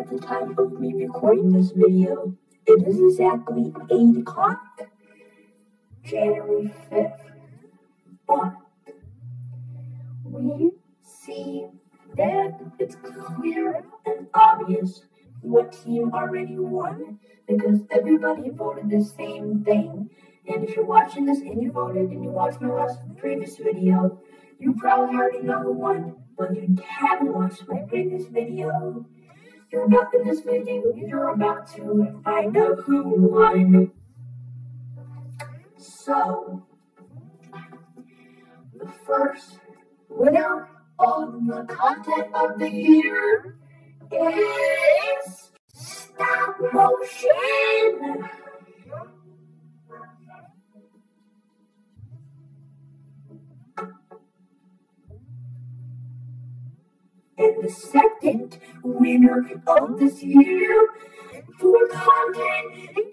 at the time of me recording this video, it is exactly 8 o'clock, January 5th. But we see that it's clear and obvious what team already won because everybody voted the same thing. And if you're watching this and you voted and you watched my previous video, you probably already know who won. But if you haven't watched my previous video, you're about in this video, you're about to find out who won. So, the first winner of the content of the year is Stop Motion. And the second winner of this year for content